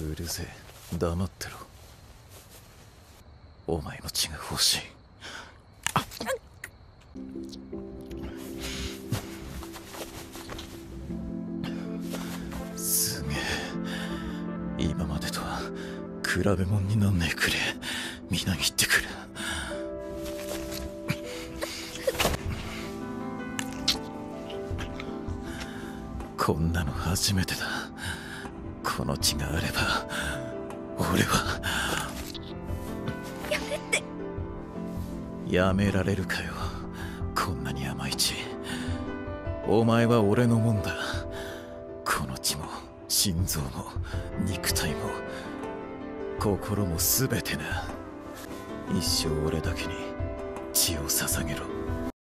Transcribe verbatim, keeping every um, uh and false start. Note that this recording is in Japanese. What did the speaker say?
うるせえ、黙ってろ。お前の血が欲しい。すげえ、今までとは比べ物になんねえくれ。みなぎってくる。こんなの初めてだ。この血があれば俺は。 やめて。 やめられるかよ、こんなに甘い血。お前は俺のもんだ。この血も心臓も肉体も心も全てな。一生俺だけに血を捧げろ。